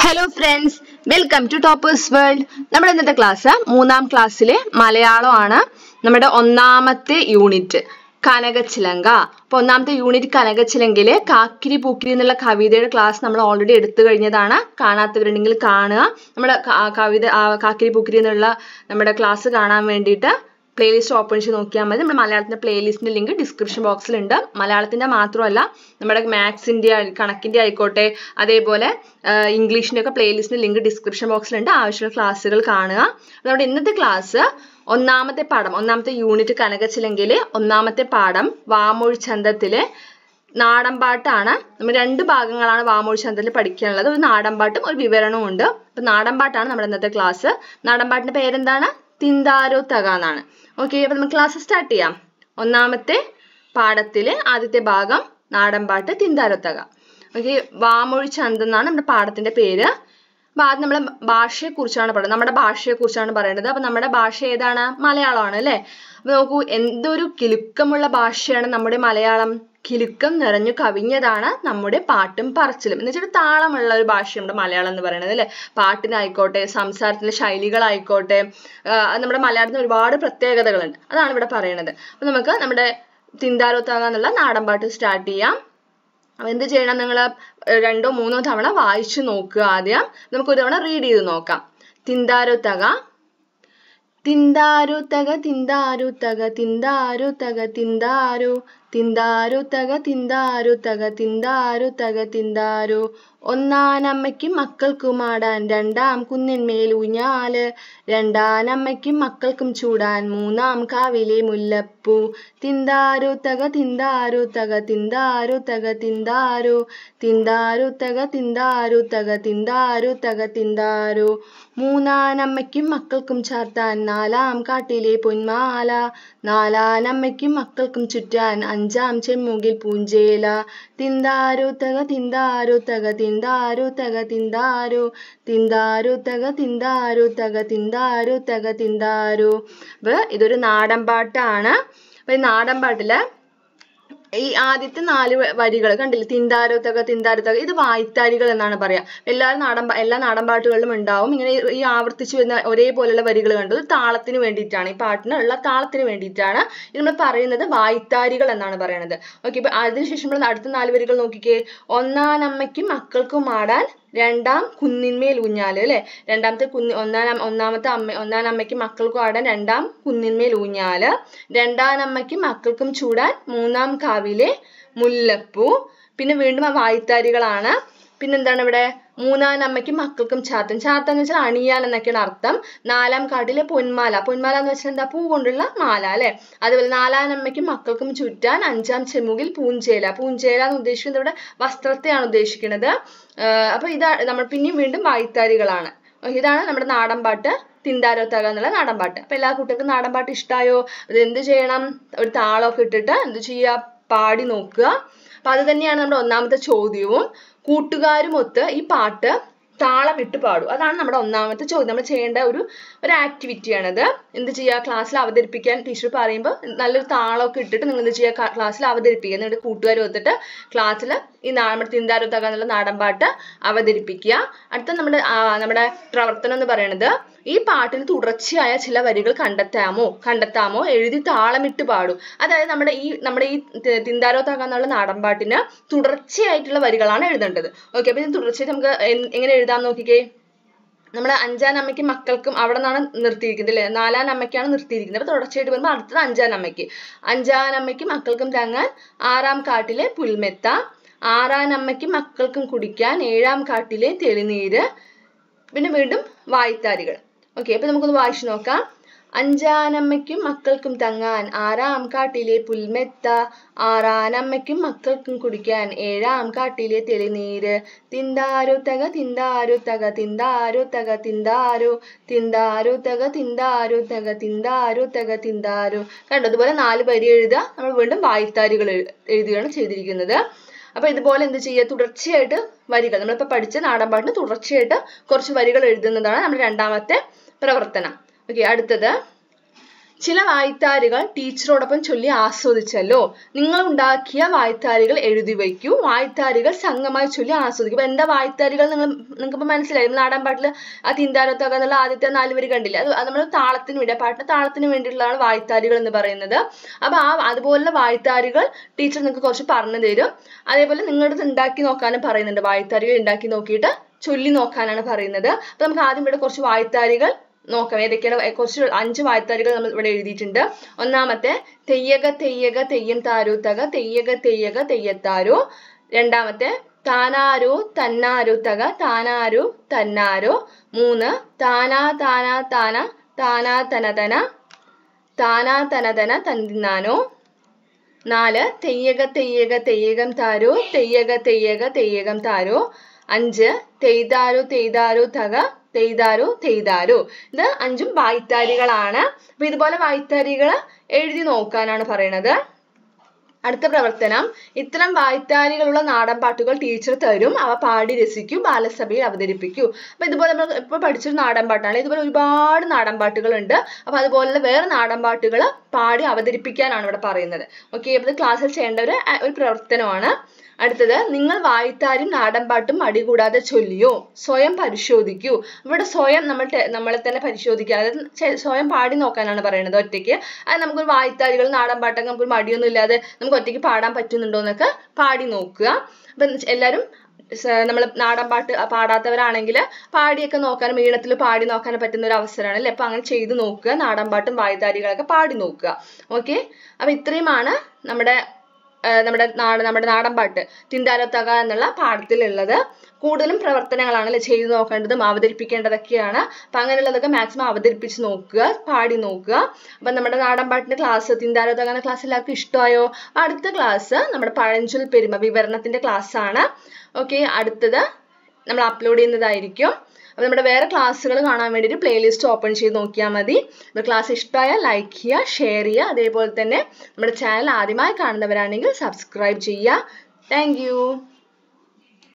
Hello friends, welcome to Toppers World. നമ്മുടെ ഇന്നത്തെ class മൂന്നാം ക്ലാസ്സിലെ മലയാളമാണ്. നമ്മുടെ ഒന്നാമത്തെ യൂണിറ്റ് കനകച്ചിലങ്ക. അപ്പോൾ ഒന്നാമത്തെ യൂണിറ്റ് കനകച്ചിലങ്കയിലെ കാക്കിരി പൂക്കിരി എന്നുള്ള കവിതയുടെ ക്ലാസ് നമ്മൾ ഓൾറെഡി എടുത്തു കഴിഞ്ഞതാണ്. കാണാത്തവരുണ്ടെങ്കിൽ കാണുക. നമ്മുടെ കവിത കാക്കിരി പൂക്കിരി എന്നുള്ള നമ്മുടെ ക്ലാസ് കാണാൻ വേണ്ടിയിട്ട് പ്ലേലിസ്റ്റ് ഓപ്പൺ ചെയ്ത് നോക്കിയാൽ മതി. നമ്മുടെ മലയാളത്തിന്റെ പ്ലേലിസ്റ്റിന്റെ ലിങ്ക് ഡിസ്ക്രിപ്ഷൻ ബോക്സിലുണ്ട്. മലയാളത്തിന്റെ മാത്രമല്ല നമ്മുടെ മാത്സിന്റെ കണക്കിന്റെ ആയിക്കോട്ടെ അതേപോലെ ഇംഗ്ലീഷിന്റെ ഒക്കെ പ്ലേലിസ്റ്റിന്റെ ലിങ്ക് ഡിസ്ക്രിപ്ഷൻ ബോക്സിലുണ്ട്. ആവശ്യമുള്ള ക്ലാസ്സുകൾ കാണുക. നമ്മുടെ ഇന്നത്തെ ക്ലാസ് ഒന്നാമത്തെ പാഠം, ഒന്നാമത്തെ യൂണിറ്റ് കനകച്ചിലങ്കയിലെ ഒന്നാമത്തെ പാഠം വാമൊഴി ചന്തത്തിലെ നാടൻപാട്ടാണ്. നമ്മൾ രണ്ട് ഭാഗങ്ങളാണ് വാമൊഴി ചന്തത്തിൽ പഠിക്കാനുള്ളത്. ഒരു നാടൻപാട്ടും ഒരു വിവരണവും ഉണ്ട്. അപ്പൊ നാടൻപാട്ടാണ് നമ്മുടെ ഇന്നത്തെ ക്ലാസ്. നാടൻപാട്ടിന്റെ പേരെന്താണ്? തിന്താരോ തക എന്നാണ്. ഓക്കെ, അപ്പൊ നമുക്ക് ക്ലാസ് സ്റ്റാർട്ട് ചെയ്യാം. ഒന്നാമത്തെ പാഠത്തിലെ ആദ്യത്തെ ഭാഗം നാടൻപാട്ട് തിന്താരോ തക. ഓക്കെ, വാമൊഴി ചന്തം എന്നാണ് നമ്മുടെ പാഠത്തിന്റെ പേര്. അപ്പൊ ആദ്യം നമ്മളെ ഭാഷയെ കുറിച്ചാണ് പറയുന്നത്. നമ്മുടെ ഭാഷയെ കുറിച്ചാണ് പറയുന്നത്. അപ്പൊ നമ്മുടെ ഭാഷ ഏതാണ്? മലയാളമാണ് അല്ലെ. അപ്പൊ നോക്കൂ, എന്തൊരു കിലുക്കമുള്ള ഭാഷയാണ് നമ്മുടെ മലയാളം. കിലുക്കം നിറഞ്ഞു കവിഞ്ഞതാണ് നമ്മുടെ പാട്ടും പറച്ചിലും. എന്ന് വെച്ചാൽ താളമുള്ള ഒരു ഭാഷ നമ്മുടെ മലയാളം എന്ന് പറയുന്നത് അല്ലെ. പാട്ടിനായിക്കോട്ടെ സംസാരത്തിന്റെ ശൈലികളായിക്കോട്ടെ നമ്മുടെ മലയാളത്തിന് ഒരുപാട് പ്രത്യേകതകളുണ്ട്. അതാണ് ഇവിടെ പറയുന്നത്. അപ്പൊ നമുക്ക് നമ്മുടെ തിന്താരോ തക എന്നുള്ള നാടൻപാട്ട് സ്റ്റാർട്ട് ചെയ്യാം. അപ്പൊ എന്ത് ചെയ്യണം? നിങ്ങൾ 2 3 തവണ വായിച്ചു നോക്കുക. ആദ്യം നമുക്ക് ഒരു തവണ റീഡ് ചെയ്ത് നോക്കാം. തിന്താരോ തക. തിന്താരോ തക തിന്താരോ തക തിന്താരോ തക തിന്താരോ തിന്താരോ തക തിന്താരോ തക തിന്താരോ തക തിന്താരോ. ഒന്നാനമ്മയ്ക്കും മക്കൾക്കും ആടാൻ രണ്ടാം കുന്നിന്മേൽ ഊഞ്ഞാല്, രണ്ടാനമ്മയ്ക്കും മക്കൾക്കും ചൂടാൻ മൂന്നാം കാവിലെ മുല്ലപ്പൂ. തിന്താരോ തക തിന്താരോ തക തിന്താരോ തക തിന്താരോ തിന്താരോ തക തിന്താരോ തക തിന്താരോ തക തിന്താരോ. മൂന്നാനമ്മയ്ക്കും മക്കൾക്കും ചാർത്താൻ നാലാം കാട്ടിലെ പൊന്മാല, നാലാനമ്മയ്ക്കും മക്കൾക്കും ചുറ്റാൻ അഞ്ചാം ചെമ്മുകിൽ പൂഞ്ചേല. തിന്താരോ തക തിന്താരോ തക തിന്താരോ തക തിന്താരോ തിന്താരോ തക തിന്താരോ തക തിന്താരോ തക തിന്താരോ. അപ്പൊ ഇതൊരു നാടൻ പാട്ടാണ്. അപ്പൊ ഈ നാടൻ പാട്ടില് ഈ ആദ്യത്തെ 4 വരികൾ കണ്ടില്ലേ? തിന്താരോ തക തിന്താരോ തക. ഇത് വായ്ത്താരികൾ എന്നാണ് പറയാ. എല്ലാ നാടൻ പാട്ടുകളിലും ഉണ്ടാവും ഇങ്ങനെ ഈ ആവർത്തിച്ചു വരുന്ന ഒരേപോലെയുള്ള വരികൾ കണ്ടത്. താളത്തിന് വേണ്ടിയിട്ടാണ്, ഈ പാട്ടിനുള്ള താളത്തിന് വേണ്ടിയിട്ടാണ് ഇത് നമ്മൾ പറയുന്നത്. വായ്ത്താരികൾ എന്നാണ് പറയുന്നത്. ഓക്കെ, ഇപ്പൊ അതിനുശേഷം നമ്മൾ അടുത്ത 4 വരികൾ നോക്കിക്കേ. ഒന്നാനമ്മയ്ക്കും മക്കൾക്കും ആടാൻ രണ്ടാം കുന്നിന്മേൽ ഊഞ്ഞാല് അല്ലെ. രണ്ടാമത്തെ ഒന്നാനമ്മയ്ക്കും മക്കൾക്കും ആടാൻ രണ്ടാം കുന്നിന്മേൽ ഊഞ്ഞാല്, രണ്ടാനമ്മയ്ക്കും മക്കൾക്കും ചൂടാൻ മൂന്നാം കാവിലെ മുല്ലപ്പൂ. പിന്നെ വീണ്ടും ആ വായ്ത്താരികളാണ്. പിന്നെന്താണ് ഇവിടെ? മൂന്നാനമ്മയ്ക്കും മക്കൾക്കും ചാത്തൻ. ചാത്തൻ എന്ന് വെച്ചാൽ അണിയാൻ എന്നൊക്കെയാണ് അർത്ഥം. നാലാം കാട്ടിലെ പൊന്മാല. പൊന്മാല എന്ന് വെച്ചാൽ എന്താ? പൂ കൊണ്ടുള്ള മാല അല്ലെ. അതുപോലെ നാലാനമ്മയ്ക്കും മക്കൾക്കും ചുറ്റാൻ അഞ്ചാം ചെമ്മുകിൽ പൂഞ്ചേല. പൂഞ്ചേല എന്ന് ഉദ്ദേശിക്കുന്നത് ഇവിടെ വസ്ത്രത്തെയാണ് ഉദ്ദേശിക്കുന്നത്. അപ്പൊ ഇതാ നമ്മൾ പിന്നെയും വീണ്ടും വായ്ത്താരികളാണ്. ഇതാണ് നമ്മുടെ നാടൻ പാട്ട് തിന്താരോ തക എന്നുള്ള നാടൻ പാട്ട്. അപ്പൊ എല്ലാ കുട്ടികൾക്കും നാടൻ പാട്ട് ഇഷ്ടമായോ? അത് എന്ത് ചെയ്യണം? ഒരു താളമൊക്കെ ഇട്ടിട്ട് എന്ത് ചെയ്യുക? പാടി നോക്കുക. അപ്പൊ അത് തന്നെയാണ് നമ്മുടെ ഒന്നാമത്തെ ചോദ്യവും. കൂട്ടുകാരുമൊത്ത് ഈ പാട്ട് താളം ഇട്ട് പാടും. അതാണ് നമ്മുടെ ഒന്നാമത്തെ ചോദ്യം. നമ്മൾ ചെയ്യേണ്ട ഒരു ആക്ടിവിറ്റിയാണത്. എന്ത് ചെയ്യുക? ക്ലാസ്സിൽ അവതരിപ്പിക്കാൻ ടീച്ചർ പറയുമ്പോൾ നല്ലൊരു താളമൊക്കെ ഇട്ടിട്ട് നിങ്ങൾ എന്ത് ചെയ്യുക? ക്ലാസ്സിൽ അവതരിപ്പിക്കുക. നിങ്ങളുടെ കൂട്ടുകാർ ഒത്തിട്ട് ക്ലാസ്സിൽ ഈ നമ്മുടെ തിന്താരോ തക എന്നുള്ള നാടൻ പാട്ട് അവതരിപ്പിക്കുക. അടുത്ത നമ്മുടെ പ്രവർത്തനം എന്ന് പറയുന്നത് ഈ പാട്ടിന് തുടർച്ചയായ ചില വരികൾ കണ്ടെത്താമോ എഴുതി താളമിട്ട് പാടും. അതായത് നമ്മുടെ ഈ തിന്താരോ തക എന്നുള്ള നാടൻ പാട്ടിന് തുടർച്ചയായിട്ടുള്ള വരികളാണ് എഴുതേണ്ടത്. ഓക്കെ, അപ്പൊ ഇത് തുടർച്ചയായിട്ട് നമുക്ക് എങ്ങനെ എഴുതാൻ നോക്കിക്കേ. നമ്മൾ അഞ്ചാനമ്മയ്ക്കും മക്കൾക്കും അവിടെ നിന്നാണ് നിർത്തിയിരിക്കുന്നത് അല്ലെ. നാലാനമ്മയ്ക്കാണ് നിർത്തിയിരിക്കുന്നത്. അപ്പൊ തുടർച്ചയായിട്ട് വരുമ്പോൾ അടുത്തത് അഞ്ചാനമ്മയ്ക്കും മക്കൾക്കും തങ്ങാൻ ആറാം കാട്ടിലെ പുൽമെത്ത, ആറാനമ്മയ്ക്കും മക്കൾക്കും കുടിക്കാൻ ഏഴാം കാട്ടിലെ തെളിനീര്. പിന്നെ വീണ്ടും വായ്ത്താരികൾ. ഓക്കെ, അപ്പൊ നമുക്കൊന്ന് വായിച്ചു നോക്കാം. അഞ്ചാനമ്മയ്ക്കും മക്കൾക്കും തങ്ങാൻ ആറാം കാട്ടിലെ പുൽമെത്ത, ആറാനമ്മയ്ക്കും മക്കൾക്കും കുടിക്കാൻ ഏഴാം കാട്ടിലെ തെളിനീര്. തിന്താരോ തക തിന്താരോ തക തിന്താരോ തക തിന്താരോ തിന്താരോ തക തിന്താരോ തക തിന്താരോ തക തിന്താരോ. കണ്ടോ? അതുപോലെ 4 വരി എഴുതുക. നമ്മൾ വീണ്ടും വായ്ത്താരികൾ എഴുതുകയാണ് ചെയ്തിരിക്കുന്നത്. അപ്പൊ ഇതുപോലെ എന്ത് ചെയ്യുക? തുടർച്ചയായിട്ട് വരികൾ നമ്മളിപ്പോ പഠിച്ച നാടൻ പാട്ടിന് തുടർച്ചയായിട്ട് കുറച്ച് വരികൾ എഴുതുന്നതാണ് നമ്മുടെ രണ്ടാമത്തെ പ്രവർത്തനം. ഓക്കെ, അടുത്തത് ചില വായ്ത്താരികൾ ടീച്ചറോടൊപ്പം ചൊല്ലി ആസ്വദിച്ചല്ലോ. നിങ്ങൾ ഉണ്ടാക്കിയ വായ്ത്താരികൾ എഴുതി വയ്ക്കൂ. വായ്ത്താരികൾ സംഘമായി ചൊല്ലി ആസ്വദിക്കും. അപ്പൊ എന്താ വായ്ത്താരികൾ നിങ്ങൾക്ക് മനസ്സിലായി? നാടൻ പാട്ടിൽ ആ തിന്താരത്തൊക്കെ എന്നുള്ള ആദ്യത്തെ 4 വരി കണ്ടില്ല? അത് നമ്മൾ താളത്തിന് വേണ്ടി, പാട്ടിന്റെ താളത്തിന് വേണ്ടിയിട്ടുള്ളതാണ് വായ്ത്താരികൾ എന്ന് പറയുന്നത്. അപ്പൊ അതുപോലുള്ള വായ്ത്താരികൾ ടീച്ചർ നിങ്ങൾക്ക് കുറച്ച് പറഞ്ഞു തരും. അതേപോലെ നിങ്ങളുടെ ഉണ്ടാക്കി നോക്കാനും പറയുന്നുണ്ട്. വായ്ത്താരികൾ ഉണ്ടാക്കി നോക്കിയിട്ട് ചൊല്ലി നോക്കാനാണ് പറയുന്നത്. അപ്പൊ നമുക്ക് ആദ്യം ഇവിടെ കുറച്ച് വായ്ത്താരികൾ നോക്കാം. ഏതൊക്കെയാണ്? കുറച്ച് 5 വായ്ത്താരികൾ നമ്മൾ ഇവിടെ എഴുതിയിട്ടുണ്ട്. ഒന്നാമത്തെ തെയ്യക തെയ്യക തെയ്യം താരോ തക തെയ്യക തെയ്യക തെയ്യത്താരോ. രണ്ടാമത്തെ താനാരോ തന്നാരോ തക താനാരോ തന്നാരോ. 3 താനാ താനാ താന താനാ തനതന താനാ തനതന തന്തിന്നാനോ. 4 തെയ്യക തെയ്യക തെയ്യകം താരോ തെയ്യക തെയ്യക തെയ്യകം താരോ. 5 തെയ്താരോ തെയ്താരോ തക തെയ്താരോ തെയ്താരോ. ഇത് 5ഉം വായ്ത്താരികളാണ്. അപ്പൊ ഇതുപോലെ വായ്ത്താരികൾ എഴുതി നോക്കാനാണ് പറയണത്. അടുത്ത പ്രവർത്തനം, ഇത്തരം വായ്ത്താരികളുള്ള നാടൻ പാട്ടുകൾ ടീച്ചർ തരും. അവ പാടി രസിക്കൂ, ബാലസഭയിൽ അവതരിപ്പിക്കൂ. അപ്പൊ ഇതുപോലെ നമ്മൾ ഇപ്പൊ പഠിച്ചൊരു നാടൻ പാട്ടാണ്. ഇതുപോലെ ഒരുപാട് നാടൻ പാട്ടുകളുണ്ട്. അപ്പൊ അതുപോലെ വേറെ നാടൻ പാട്ടുകൾ പാടി അവതരിപ്പിക്കാനാണ് ഇവിടെ പറയുന്നത്. ഓക്കെ, അപ്പൊ ഇത് ക്ലാസ്സിൽ ചെയ്യേണ്ട ഒരു പ്രവർത്തനമാണ്. അടുത്തത്, നിങ്ങൾ വായ്ത്താരിയും നാടൻ പാട്ടും മടികൂടാതെ ചൊല്ലിയോ? സ്വയം പരിശോധിക്കൂ. ഇവിടെ സ്വയം നമ്മളെ തന്നെ പരിശോധിക്കുക. അതായത് സ്വയം പാടി നോക്കാനാണ് പറയുന്നത് ഒറ്റയ്ക്ക്. അത് നമുക്കൊരു വായ്ത്താരികൾ നാടൻ പാട്ടൊക്കെ നമുക്കൊരു മടിയൊന്നും ഇല്ലാതെ നമുക്ക് ഒറ്റയ്ക്ക് പാടാൻ പറ്റുന്നുണ്ടോ എന്നൊക്കെ പാടി നോക്കുക. അപ്പൊ എല്ലാവരും നമ്മൾ നാടൻ പാട്ട് പാടാത്തവരാണെങ്കിൽ പാടിയൊക്കെ നോക്കാനും ഈണത്തിൽ പാടി നോക്കാനും പറ്റുന്ന ഒരു അവസരമാണ് അല്ലേ? അപ്പൊ അങ്ങനെ ചെയ്ത് നോക്കുക. നാടൻ പാട്ടും വായ്ത്താരികളൊക്കെ പാടി നോക്കുക. ഓക്കെ, അപ്പൊ ഇത്രയുമാണ് നമ്മുടെ നാടൻ പാട്ട് തിന്താരത്തക എന്നുള്ള പാഠത്തിലുള്ളത്. കൂടുതലും പ്രവർത്തനങ്ങളാണ് അല്ലെ ചെയ്തു നോക്കേണ്ടതും അവതരിപ്പിക്കേണ്ടതൊക്കെയാണ്. അപ്പൊ അങ്ങനെയുള്ളതൊക്കെ മാക്സിമം അവതരിപ്പിച്ച് നോക്കുക, പാടി നോക്കുക. അപ്പൊ നമ്മുടെ നാടൻ പാട്ടിന്റെ ക്ലാസ്, തിന്താരത്തക എന്ന ക്ലാസ് എല്ലാവർക്കും ഇഷ്ടമായോ? അടുത്ത ക്ലാസ് നമ്മുടെ പഴഞ്ചൊൽ പെരുമ വിവരണത്തിന്റെ ക്ലാസ് ആണ്. ഓക്കെ, അടുത്തത് നമ്മൾ അപ്ലോഡ് ചെയ്യുന്നതായിരിക്കും. അപ്പൊ നമ്മുടെ വേറെ ക്ലാസ്സുകൾ കാണാൻ വേണ്ടിയിട്ട് പ്ലേലിസ്റ്റ് ഓപ്പൺ ചെയ്ത് നോക്കിയാൽ മതി. നമ്മുടെ ക്ലാസ് ഇഷ്ടമായാൽ ലൈക്ക് ചെയ്യുക, ഷെയർ ചെയ്യുക. അതേപോലെ തന്നെ നമ്മുടെ ചാനൽ ആദ്യമായി കാണുന്നവരാണെങ്കിൽ സബ്സ്ക്രൈബ് ചെയ്യുക. Thank U.